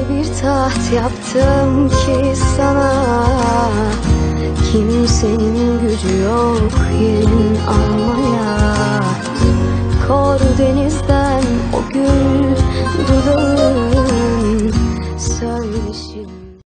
bir taht yaptım ki sana, kimsenin gücü yok